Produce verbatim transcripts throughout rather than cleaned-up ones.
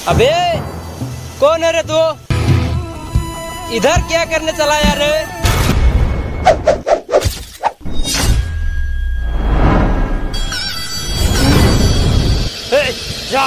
अबे कौन है रे तू? इधर क्या करने चला यार? जा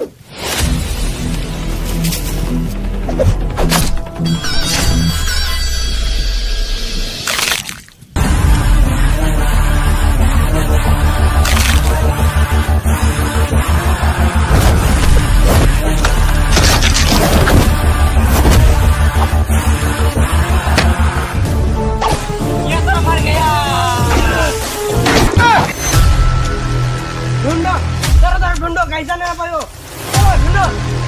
ढूंढो, जरा जरा ढूंढो, कैसा नहीं पायो? ढूंढो।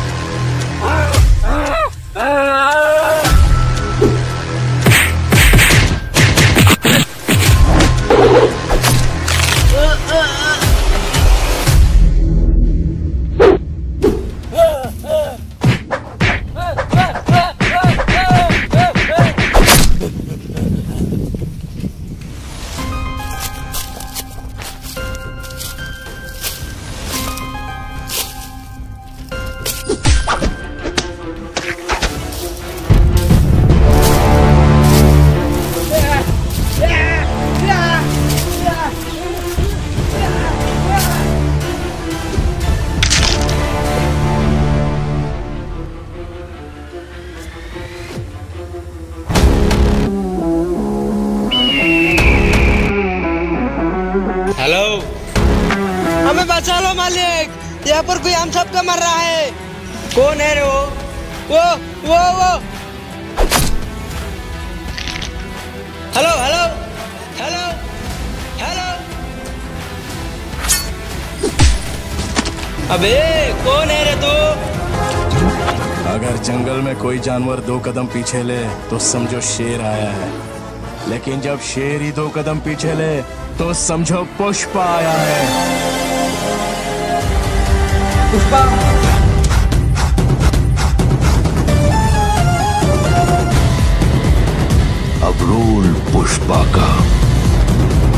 हेलो, हमें बचा लो मालिक, यहाँ पर कोई हम सबका मर रहा है। कौन है रे वो? वो वो वो हेलो हेलो हेलो हेलो। अबे कौन है रे तू? अगर जंगल में कोई जानवर दो कदम पीछे ले तो समझो शेर आया है, लेकिन जब शेर ही दो कदम पीछे ले तो समझो पुष्पा आया है। पुष्पा? अब रोल पुष्पा का।